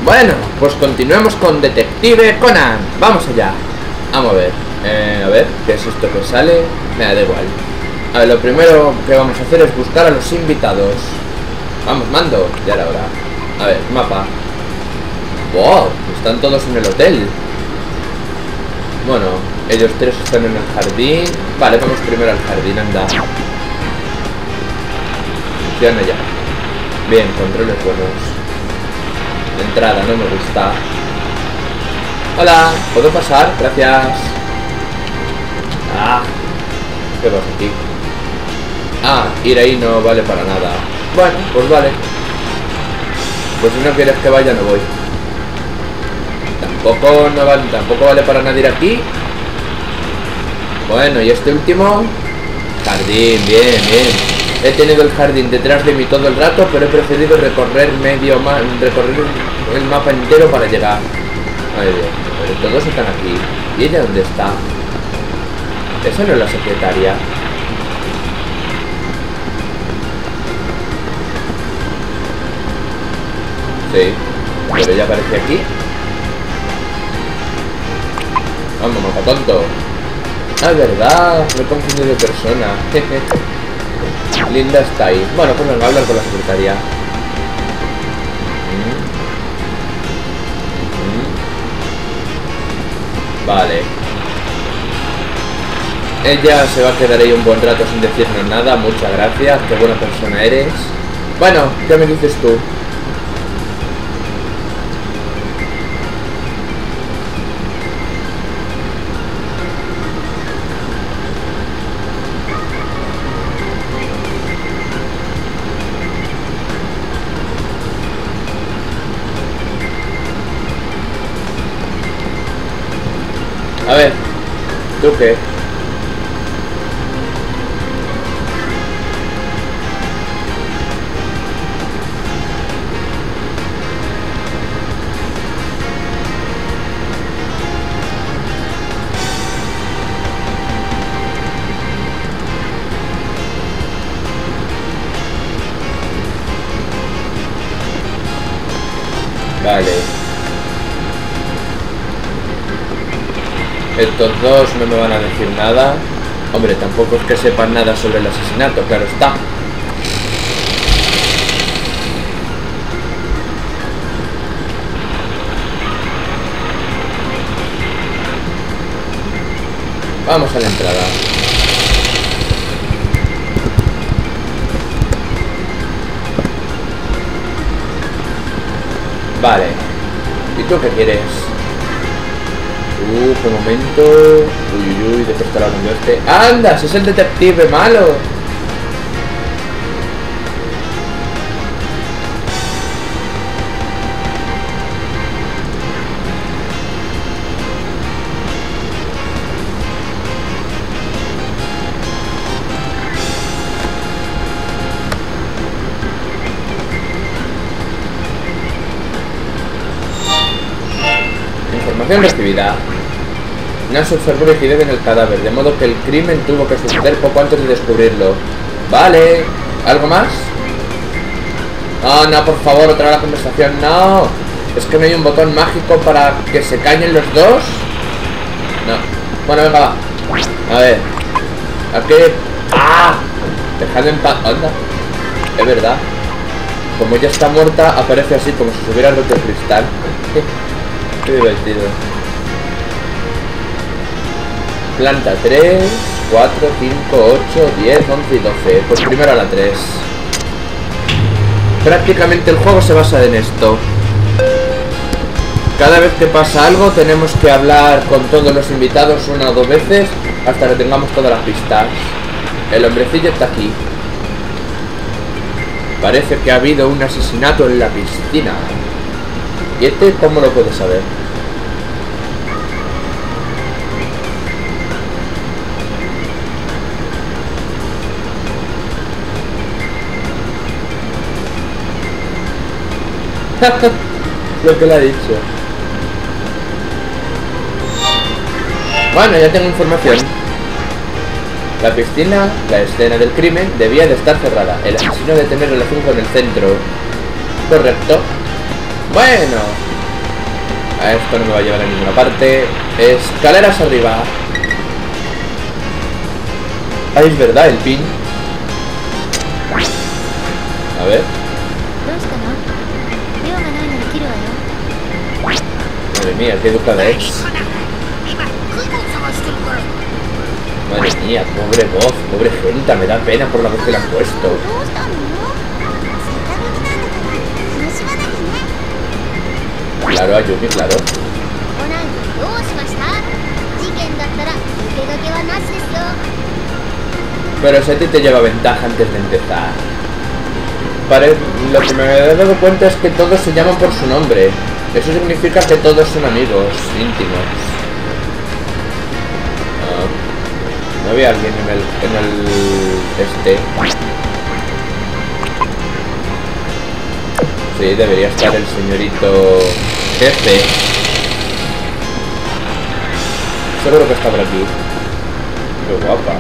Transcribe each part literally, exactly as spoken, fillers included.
Bueno, pues continuemos con Detective Conan. Vamos allá. Vamos a ver. Eh, a ver, ¿qué es esto que sale? Me da igual. A ver, lo primero que vamos a hacer es buscar a los invitados. Vamos, mando. Ya era hora. A ver, mapa. Wow, están todos en el hotel. Bueno, ellos tres están en el jardín. Vale, vamos primero al jardín, anda. Funciona ya. Bien, controles buenos. Entrada, no me gusta. Hola, ¿puedo pasar? Gracias. Ah, ¿qué pasa aquí? Ah, ir ahí no vale para nada. Bueno, pues vale. Pues si no quieres que vaya, no voy. Tampoco no vale, tampoco vale para nada ir aquí. Bueno, y este último jardín, bien, bien. He tenido el jardín detrás de mí todo el rato, pero he preferido recorrer medio ma recorrer el mapa entero para llegar. Ay, Dios, pero todos están aquí. ¿Y ella dónde está? Esa no es la secretaria. Sí, pero ella aparece aquí. Vamos, mapa tonto. Ah, verdad, me he confundido de persona. Linda está ahí. Bueno, pues venga, a hablar con la secretaria. Mm. Mm. Vale. Ella se va a quedar ahí un buen rato sin decirnos nada. Muchas gracias, qué buena persona eres. Bueno, ¿qué me dices tú? A ver, ¿tú qué? Vale. Estos dos no me van a decir nada. Hombre, tampoco es que sepan nada sobre el asesinato, claro está. Vamos a la entrada. Vale. ¿Y tú qué quieres? Uh, qué momento. Uy, uy, uy, ¿de qué estará hablando este? ¡Anda! ¡Si es el detective malo! Información recibida. Nash observó rigidez en el cadáver, de modo que el crimen tuvo que suceder poco antes de descubrirlo. Vale. ¿Algo más? No, no, por favor, otra vez la conversación. No. Es que no hay un botón mágico para que se callen los dos. No. Bueno, venga, va. A ver. ¿A qué? ¡Ah! Dejad en paz. Anda. Es verdad. Como ella está muerta, aparece así como si se hubiera roto el cristal. Qué divertido. Planta tres, cuatro, cinco, ocho, diez, once y doce. Pues primero a la tres. Prácticamente el juego se basa en esto. Cada vez que pasa algo tenemos que hablar con todos los invitados una o dos veces hasta que tengamos todas las pistas. El hombrecillo está aquí. Parece que ha habido un asesinato en la piscina. ¿Y este cómo lo puede saber? Lo que le ha dicho. Bueno, ya tengo información. La piscina, la escena del crimen, debía de estar cerrada. El asesino de tener relación con el centro. Correcto. Bueno. A esto no me va a llevar a ninguna parte. Escaleras arriba. Ay, es verdad, el pin. A ver. Madre mía, qué educada es. Madre mía, pobre voz, pobre gente, me da pena por la voz que le han puesto. Claro, Ayumi, claro. Pero si a ti te lleva ventaja antes de empezar. Pare... Lo que me he dado cuenta es que todos se llaman por su nombre. Eso significa que todos son amigos íntimos. Ah, no había alguien en el... en el... este... Sí, debería estar el señorito jefe. Seguro que está por aquí. Qué guapa.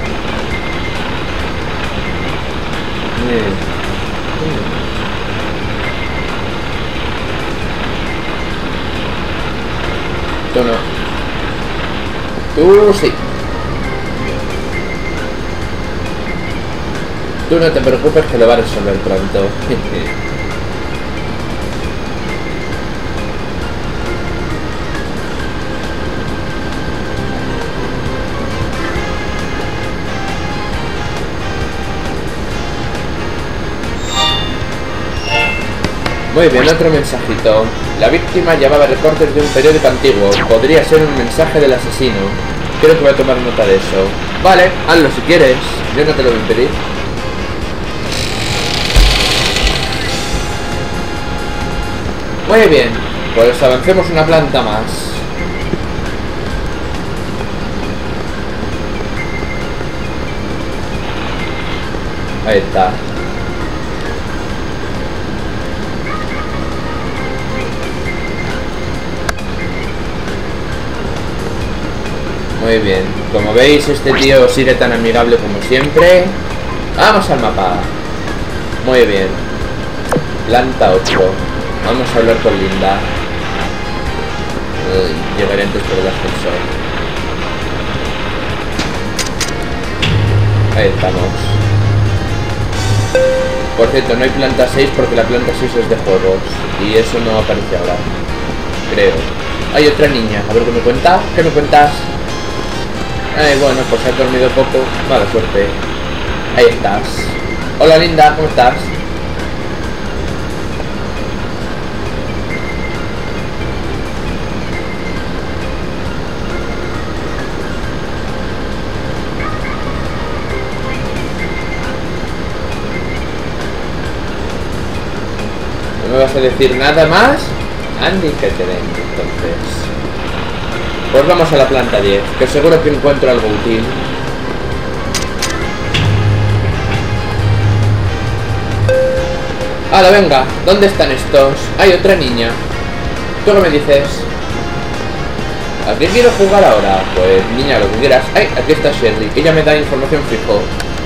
Mm. Tú no. Tú sí. Tú no te preocupes que lo va a resolver pronto. Muy bien, otro mensajito. La víctima llevaba recortes de un periódico antiguo. Podría ser un mensaje del asesino. Creo que voy a tomar nota de eso. Vale, hazlo si quieres. Yo no te lo voy a impedir. Muy bien, pues avancemos una planta más. Ahí está. Muy bien, como veis este tío sigue tan amigable como siempre. Vamos al mapa. Muy bien. Planta ocho. Vamos a hablar con Linda. Uy, llegaré antes por el ascensor. Ahí estamos. Por cierto, no hay planta seis porque la planta seis es de juegos. Y eso no aparece ahora. Creo. Hay otra niña. A ver qué me cuenta. ¿Qué me cuentas? Eh, bueno, pues has dormido poco. Mala suerte. Ahí estás. Hola Linda, ¿cómo estás? ¿No me vas a decir nada más? Andy, que te den, entonces. Pues vamos a la planta diez, que seguro que encuentro algo útil. ¡Hala, venga! ¿Dónde están estos? Hay otra niña. ¿Tú qué me dices? ¿A qué quiero jugar ahora? Pues niña, lo que quieras. ¡Ay! Aquí está Shirley. Ella me da información fijo.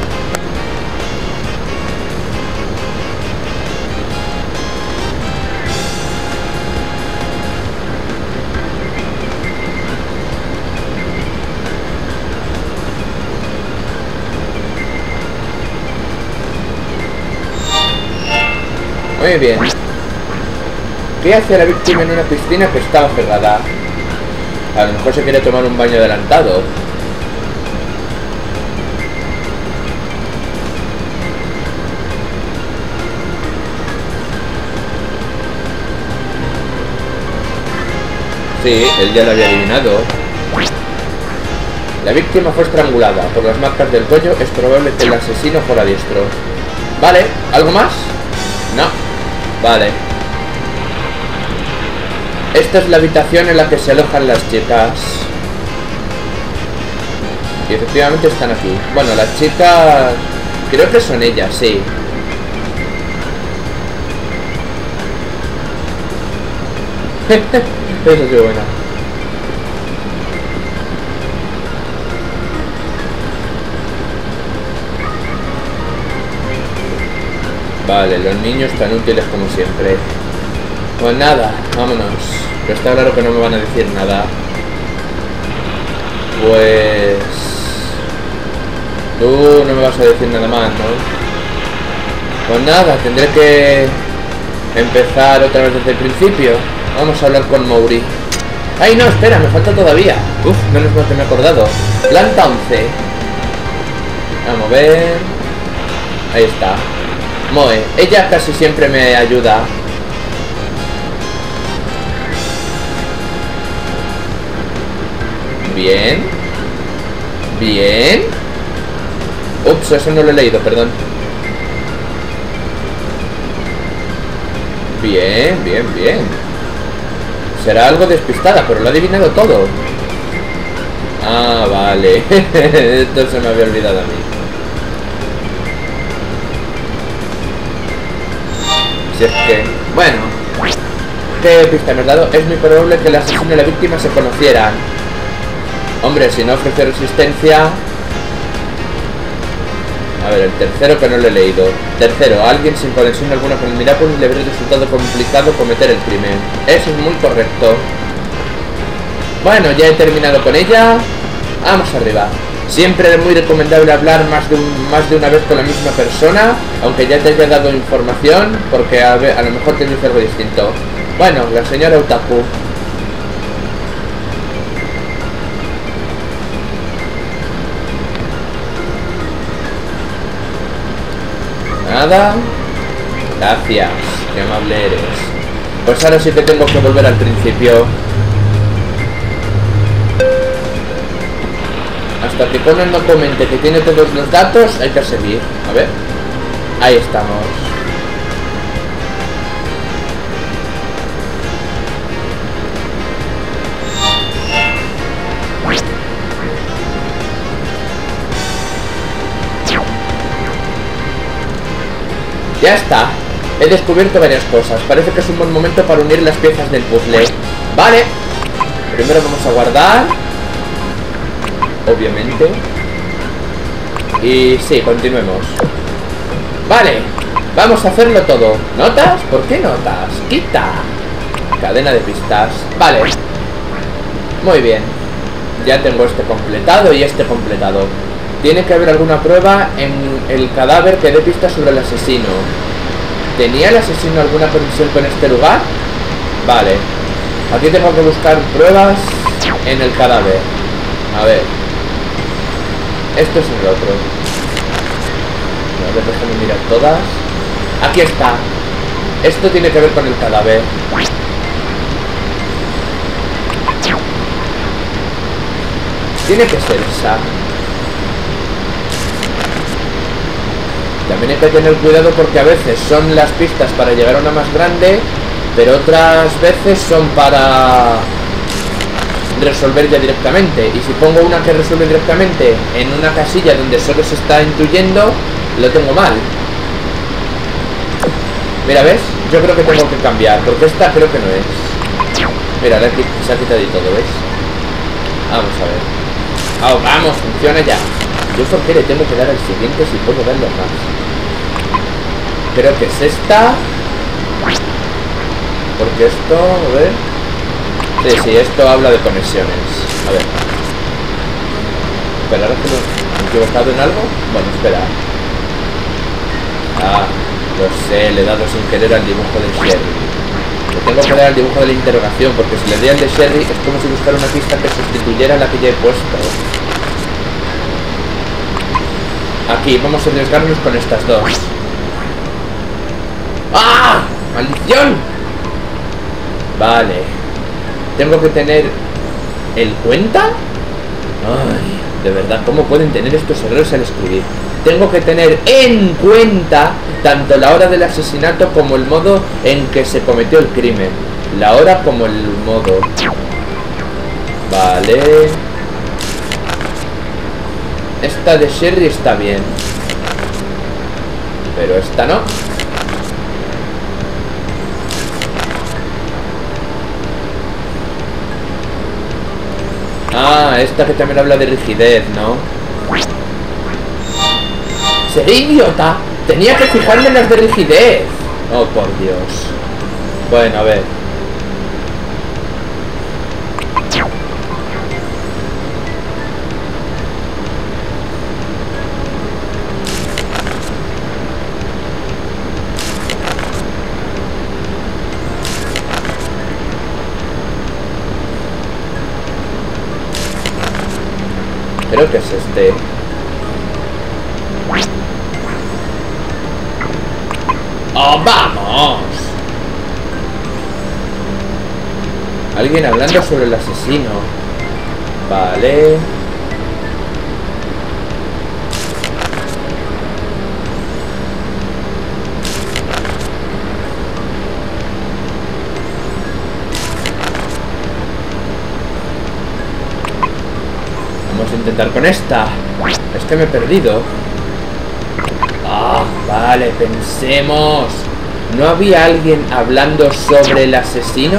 Muy bien. ¿Qué hace la víctima en una piscina que estaba cerrada? A lo mejor se quiere tomar un baño adelantado. Sí, él ya lo había adivinado. La víctima fue estrangulada. Por las marcas del cuello es probable que el asesino fuera diestro. Vale, ¿algo más? No. Vale. Esta es la habitación en la que se alojan las chicas. Y efectivamente están aquí. Bueno, las chicas... creo que son ellas, sí. Eso es buena. Vale, los niños tan útiles como siempre. Pues nada, vámonos. Pero está claro que no me van a decir nada. Pues... tú no me vas a decir nada más, ¿no? Pues nada, tendré que empezar otra vez desde el principio. Vamos a hablar con Mori. ¡Ay, no! Espera, me falta todavía. Uf, menos mal que me he acordado. Planta once. Vamos a ver. Ahí está. Moe. Ella casi siempre me ayuda. Bien. Bien. Ups, eso no lo he leído, perdón. Bien, bien, bien. Será algo despistada, pero lo ha adivinado todo. Ah, vale. Esto se me había olvidado a mí. Si es que... bueno. ¿Qué pista me has dado? Es muy probable que el asesino y la víctima se conocieran. Hombre, si no ofrece resistencia... A ver, el tercero que no lo he leído. Tercero, a alguien sin conexión alguna con el Miraculous le habría resultado complicado cometer el crimen. Eso es muy correcto. Bueno, ya he terminado con ella. Vamos arriba. Siempre es muy recomendable hablar más de, un, más de una vez con la misma persona, aunque ya te haya dado información, porque a, ver, a lo mejor te dice algo distinto. Bueno, la señora Otaku. Nada. Gracias, qué amable eres. Pues ahora sí que tengo que volver al principio. Hasta que Conan no comente que tiene todos los datos, hay que seguir. A ver. Ahí estamos. Ya está. He descubierto varias cosas. Parece que es un buen momento para unir las piezas del puzzle. Vale. Primero vamos a guardar. Obviamente. Y sí, continuemos. Vale. Vamos a hacerlo todo. ¿Notas? ¿Por qué notas? Quita. Cadena de pistas. Vale. Muy bien. Ya tengo este completado y este completado. Tiene que haber alguna prueba en el cadáver que dé pistas sobre el asesino. ¿Tenía el asesino alguna conexión con este lugar? Vale. Aquí tengo que buscar pruebas en el cadáver. A ver. Esto es el otro. A ver, déjame mirar todas. Aquí está. Esto tiene que ver con el cadáver. Tiene que ser esa. También hay que tener cuidado porque a veces son las pistas para llegar a una más grande, pero otras veces son para resolver ya directamente. Y si pongo una que resuelve directamente en una casilla donde solo se está intuyendo, lo tengo mal. Mira, ¿ves? Yo creo que tengo que cambiar, porque esta creo que no es. Mira, ahora se ha quitado y todo, ¿ves? Vamos a ver. Oh, vamos, funciona ya. Yo por qué le tengo que dar al siguiente si puedo darle más. Creo que es esta. Porque esto, a ver. Sí, sí, esto habla de conexiones. A ver. Espera, ¿ahora que me he equivocado en algo? Bueno, espera. Ah, lo sé, le he dado sin querer al dibujo del Sherry. Le tengo que dar al dibujo de la interrogación, porque si le doy al de Sherry es como si buscara una pista que sustituyera a la que ya he puesto. Aquí, vamos a arriesgarnos con estas dos. ¡Ah! ¡Maldición! Vale. Tengo que tener el cuenta. Ay, de verdad, ¿cómo pueden tener estos errores al escribir? Tengo que tener en cuenta tanto la hora del asesinato como el modo en que se cometió el crimen. La hora como el modo. Vale. Esta de Sherry está bien, pero esta no. Ah, esta que también habla de rigidez, ¿no? ¡Seré idiota! Tenía que fijarme en las de rigidez. Oh, por Dios. Bueno, a ver. Creo que es este. ¡Oh, vamos! Alguien hablando sobre el asesino. Vale. Vamos a intentar con esta. Es que me he perdido. Ah, vale, pensemos. ¿No había alguien hablando sobre el asesino?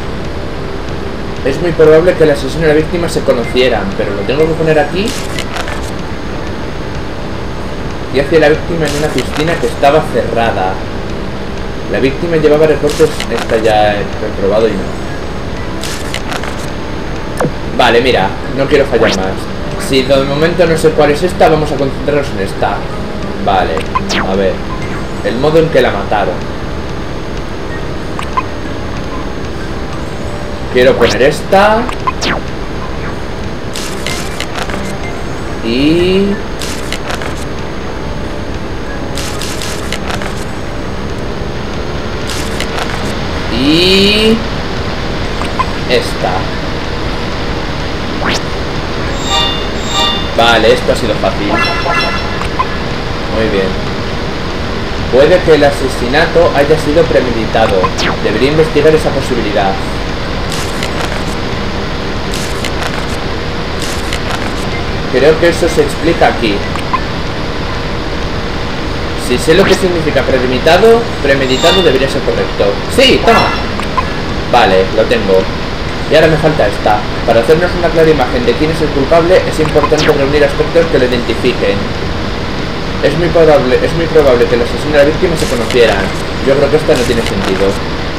Es muy probable que el asesino y la víctima se conocieran, pero lo tengo que poner aquí. Y hacia la víctima en una piscina que estaba cerrada. La víctima llevaba recortes. Esta ya he reprobado y no. Vale, mira, no quiero fallar más. Si de momento no sé cuál es esta, vamos a concentrarnos en esta. Vale, a ver. El modo en que la mataron. Quiero poner esta. Y... Y... Esta. Vale, esto ha sido fácil. Muy bien. Puede que el asesinato haya sido premeditado. Debería investigar esa posibilidad. Creo que eso se explica aquí. Si sé lo que significa premeditado, premeditado debería ser correcto. ¡Sí! ¡Toma! Vale, lo tengo. Y ahora me falta esta. Para hacernos una clara imagen de quién es el culpable, es importante reunir aspectos que lo identifiquen. Es muy probable, es muy probable que el asesino y la víctima se conocieran. Yo creo que esta no tiene sentido.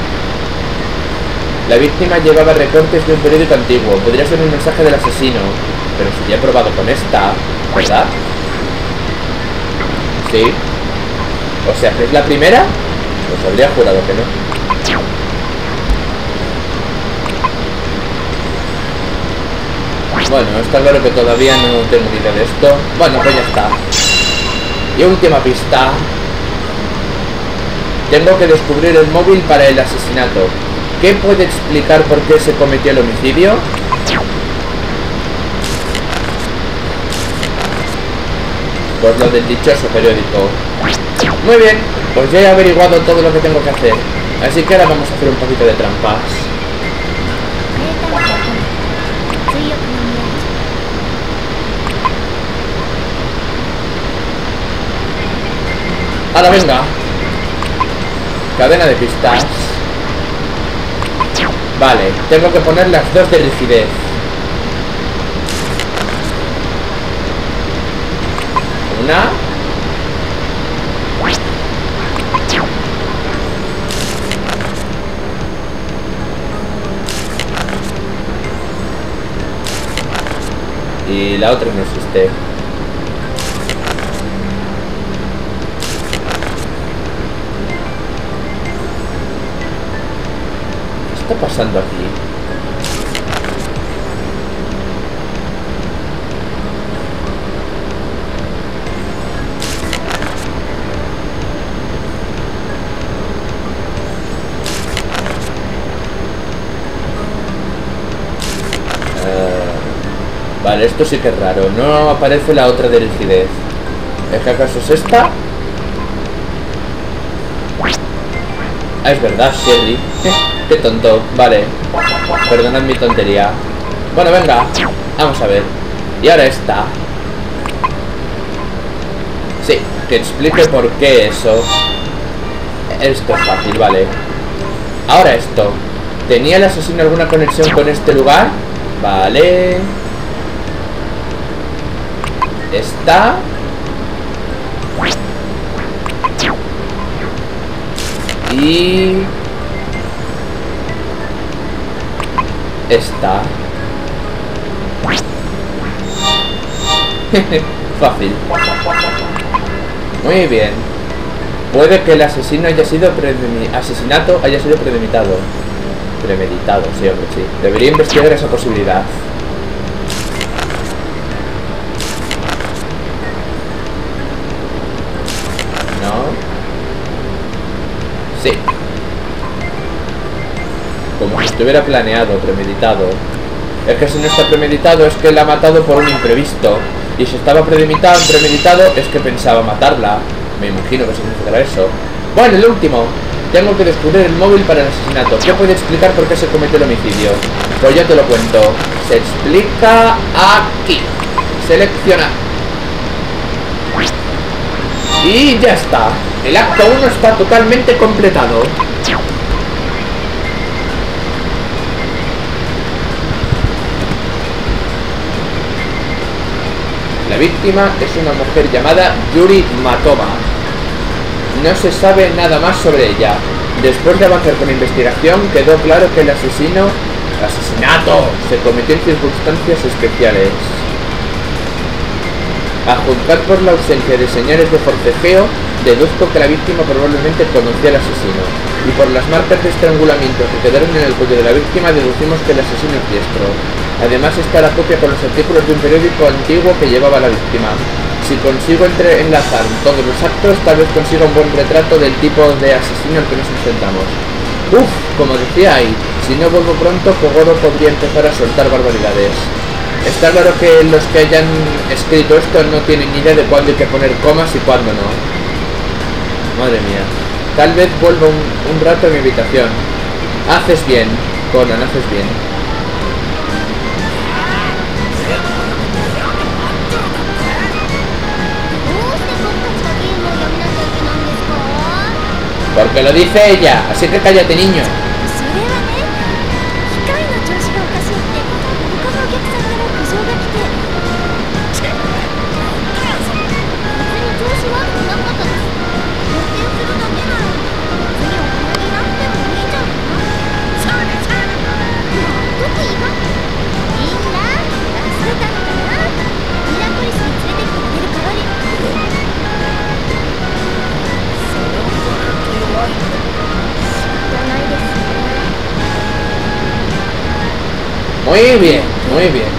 La víctima llevaba recortes de un periódico antiguo. Podría ser un mensaje del asesino. Pero si ya he probado con esta, ¿verdad? Sí. O sea, ¿que es la primera? Pues habría jurado que no. Bueno, está claro que todavía no tengo ni idea de esto. Bueno, pues ya está. Y última pista. Tengo que descubrir el móvil para el asesinato. ¿Qué puede explicar por qué se cometió el homicidio? Pues lo del dichoso periódico. Muy bien, pues ya he averiguado todo lo que tengo que hacer. Así que ahora vamos a hacer un poquito de trampas. Ahora venga. Cadena de pistas. Vale, tengo que poner las dos de rigidez. Una. Y la otra no existe. ¿Qué está pasando aquí? Vale, esto sí que es raro. No aparece la otra de rigidez. ¿Es que acaso es esta? Ah, es verdad, Sherry. Qué tonto. Vale. Perdonad mi tontería. Bueno, venga. Vamos a ver. Y ahora esta. Sí, que explique por qué eso. Esto es fácil, vale. Ahora esto. ¿Tenía el asesino alguna conexión con este lugar? Vale. Está. Y... Esta. Fácil. Muy bien. Puede que el asesino haya sido premeditado. Asesinato haya sido premeditado. Premeditado, sí, hombre, sí. Debería investigar esa posibilidad. No. Sí. Como si estuviera planeado, premeditado. Es que si no está premeditado es que la ha matado por un imprevisto. Y si estaba premeditado, premeditado es que pensaba matarla. Me imagino que significará eso. Bueno, el último. Tengo que descubrir el móvil para el asesinato. ¿Qué puede explicar por qué se cometió el homicidio? Pues ya te lo cuento. Se explica aquí. Selecciona. Y ya está. El acto uno está totalmente completado. La víctima es una mujer llamada Yuri Matova. No se sabe nada más sobre ella. Después de avanzar con la investigación, quedó claro que el asesino... ¡Asesinato! Se cometió en circunstancias especiales. A juzgar por la ausencia de señales de forcejeo, deduzco que la víctima probablemente conocía al asesino. Y por las marcas de estrangulamiento que quedaron en el cuello de la víctima, deducimos que el asesino es diestro. Además está la copia con los artículos de un periódico antiguo que llevaba la víctima. Si consigo entre enlazar todos los actos, tal vez consiga un buen retrato del tipo de asesino al que nos enfrentamos. Uf, como decía ahí, si no vuelvo pronto, Kogoro podría empezar a soltar barbaridades. Está claro que los que hayan escrito esto no tienen ni idea de cuándo hay que poner comas y cuándo no. Madre mía. Tal vez vuelva un, un rato a mi habitación. Haces bien, Conan, haces bien. Porque lo dice ella, así que cállate, niño. Muy bien, muy bien.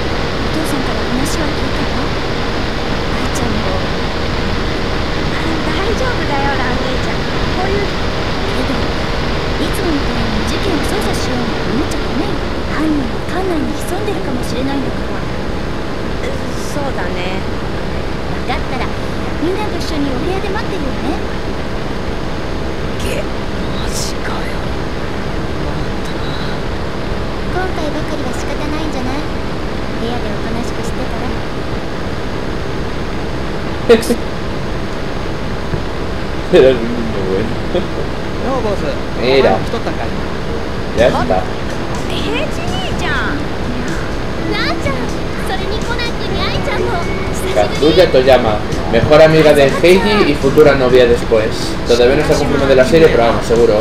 Era el niño bueno. Mira. Ya está. Kazuya Toyama, mejor amiga de Heiji y futura novia después. Todavía no se ha confirmado de la serie, pero vamos, seguro.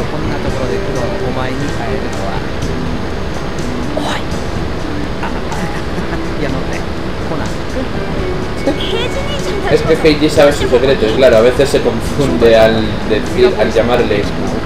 Es que Heiji sabe sus secretos, claro, a veces se confunde al decir, al llamarle.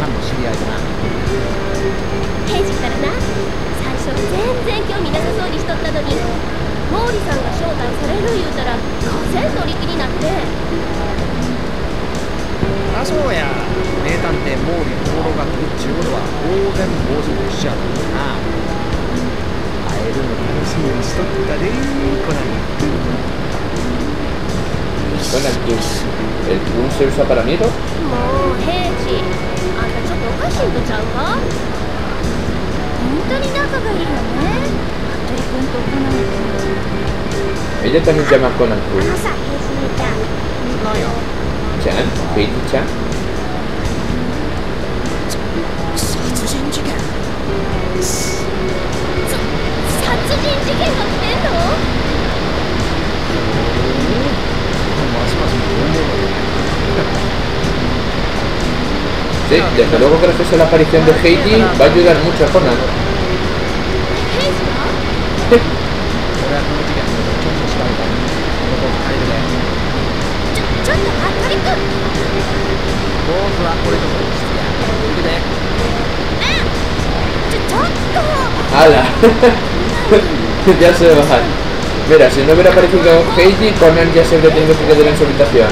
Bueno, ¿el Kun se usa para amigos? Ella también llama a Conan Kun. ¿Chan? ¿Heiji-chan? Sí, desde luego gracias a la aparición de Heiji va a ayudar mucho a Conan. ¡Hala! Ya se bajan. Mira, si no hubiera aparecido Heiji, Conan ya se habría tenido que quedar en su habitación.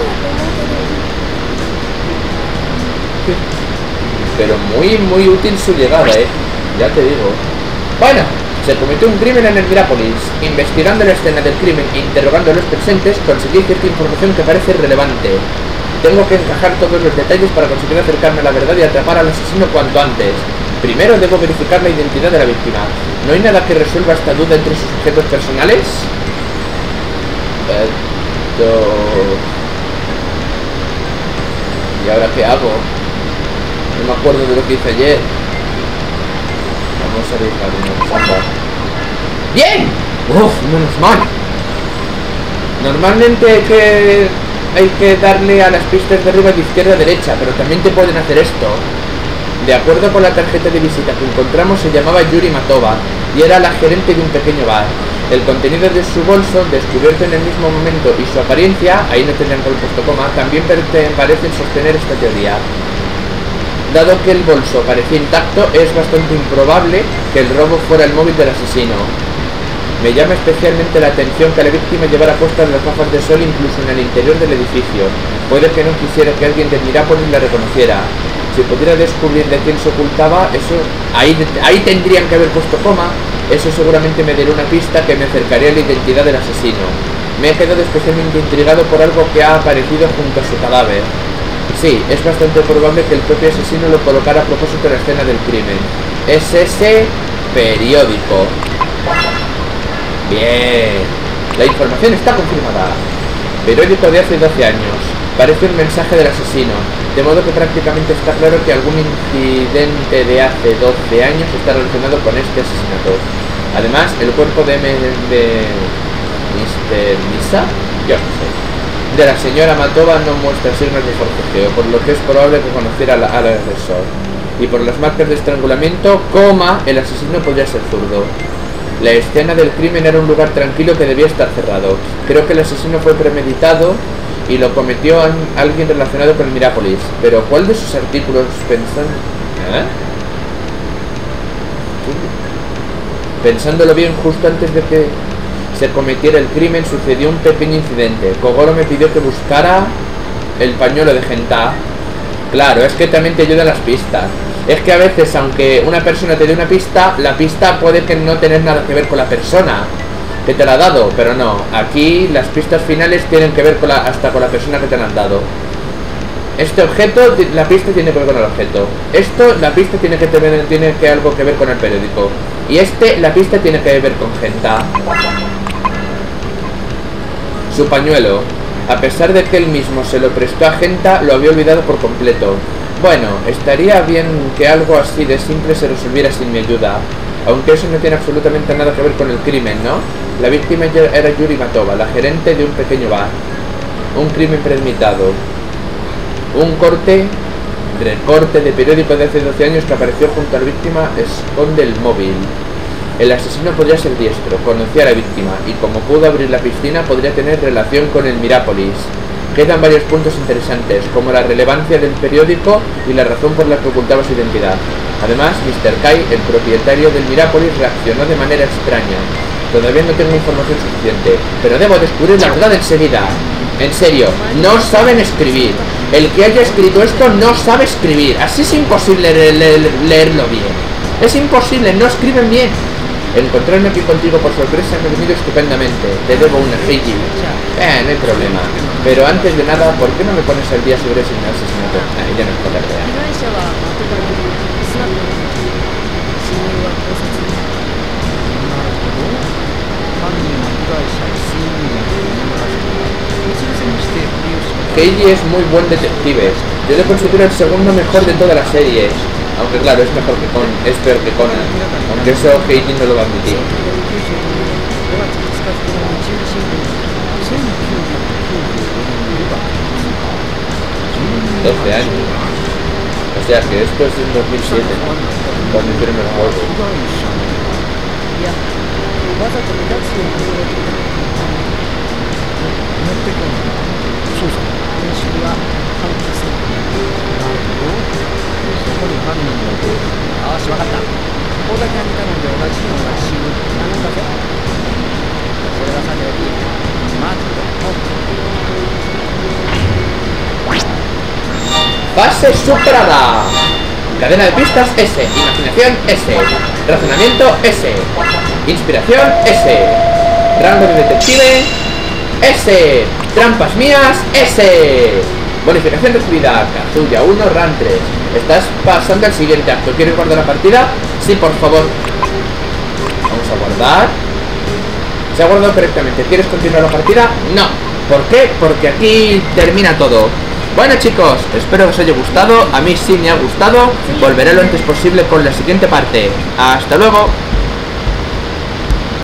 Pero muy, muy útil su llegada, eh. Ya te digo. Bueno, se cometió un crimen en el Mirápolis. Investigando la escena del crimen e interrogando a los presentes, conseguí cierta información que parece relevante. Tengo que encajar todos los detalles para conseguir acercarme a la verdad y atrapar al asesino cuanto antes. Primero debo verificar la identidad de la víctima. ¿No hay nada que resuelva esta duda entre sus objetos personales? Esto... ¿Y ahora qué hago? No me acuerdo de lo que hice ayer. Vamos a dejar una samba. ¡Bien! ¡Uf! ¡Menos mal! Normalmente hay que... hay que darle a las pistas de arriba de izquierda a derecha, pero también te pueden hacer esto. De acuerdo con la tarjeta de visita que encontramos, se llamaba Yuri Matova y era la gerente de un pequeño bar. El contenido de su bolso, descubierto en el mismo momento, y su apariencia, ahí no tendrían que haber puesto coma, también parecen sostener esta teoría. Dado que el bolso parecía intacto, es bastante improbable que el robo fuera el móvil del asesino. Me llama especialmente la atención que la víctima llevara puestas las gafas de sol incluso en el interior del edificio. Puede que no quisiera que alguien de Mirápolis la reconociera. Si pudiera descubrir de quién se ocultaba, eso... Ahí, ahí tendrían que haber puesto coma. Eso seguramente me daría una pista que me acercaría a la identidad del asesino. Me he quedado especialmente intrigado por algo que ha aparecido junto a su cadáver. Sí, es bastante probable que el propio asesino lo colocara a propósito de la escena del crimen. Es ese periódico. Bien. La información está confirmada. Periódico de hace doce años. Parece un mensaje del asesino, de modo que prácticamente está claro que algún incidente de hace doce años está relacionado con este asesinato. Además, el cuerpo de, M de mister Misa, yo no sé, de la señora Matova no muestra signos de forcejeo, por lo que es probable que conociera al, al agresor. Y por las marcas de estrangulamiento, coma, el asesino podría ser zurdo. La escena del crimen era un lugar tranquilo que debía estar cerrado. Creo que el asesino fue premeditado y lo cometió a alguien relacionado con el Mirápolis. Pero ¿cuál de sus artículos pensan... ¿Eh? Pensándolo bien, justo antes de que se cometiera el crimen sucedió un pequeño incidente. Kogoro me pidió que buscara el pañuelo de Genta. Claro, es que también te ayudan las pistas. Es que a veces, aunque una persona te dé una pista, la pista puede que no tener nada que ver con la persona que te la ha dado, pero no. Aquí las pistas finales tienen que ver con la, hasta con la persona que te la han dado. Este objeto, la pista tiene que ver con el objeto. Esto, la pista tiene que tener tiene que algo que ver con el periódico. Y este, la pista tiene que ver con Genta. Su pañuelo. A pesar de que él mismo se lo prestó a Genta, lo había olvidado por completo. Bueno, estaría bien que algo así de simple se resolviera sin mi ayuda. Aunque eso no tiene absolutamente nada que ver con el crimen, ¿no? La víctima era Yuri Matova, la gerente de un pequeño bar. Un crimen premeditado. Un corte, recorte de periódico de hace doce años que apareció junto a la víctima esconde el móvil. El asesino podría ser diestro, conocía a la víctima y como pudo abrir la piscina podría tener relación con el Mirápolis. Quedan varios puntos interesantes, como la relevancia del periódico y la razón por la que ocultaba su identidad. Además, mister Kai, el propietario del Mirápolis, reaccionó de manera extraña. Todavía no tengo información suficiente, pero debo descubrir la verdad enseguida. En serio, no saben escribir. El que haya escrito esto no sabe escribir. Así es imposible le le leerlo bien. Es imposible, no escriben bien. Encontrarme aquí contigo por sorpresa me ha venido estupendamente. Te debo una, Heiji. Eh, no hay problema. Pero antes de nada, ¿por qué no me pones al día sobre ese asesinato? Ah, ya no es por la verdad. Heiji es muy buen detective. Yo le considero el segundo mejor de toda la serie. Aunque claro, es mejor que Conan, es peor que Conan. Aunque eso Heiji no lo va a admitir. doce años. O sea que esto es en dos mil siete, cuando hicieron el juego. わざと目立つように言われていた。持ってこい。そうさ、練習は反対する。なるほど。そこに犯人がいる。よし、わかった。ここだけに頼んで同じようなシーン頼んだぞ。それはさておき、まずは Fase superada. Cadena de pistas S. Imaginación S. Razonamiento S. Inspiración S. Rango de detective S. Trampas mías S. Bonificación recibida. Kazuya uno, Ran tres. Estás pasando al siguiente acto. ¿Quieres guardar la partida? Sí, por favor. Vamos a guardar. Se ha guardado correctamente. ¿Quieres continuar la partida? No. ¿Por qué? Porque aquí termina todo. Bueno, chicos, espero que os haya gustado. A mí sí me ha gustado. Volveré lo antes posible con la siguiente parte. Hasta luego.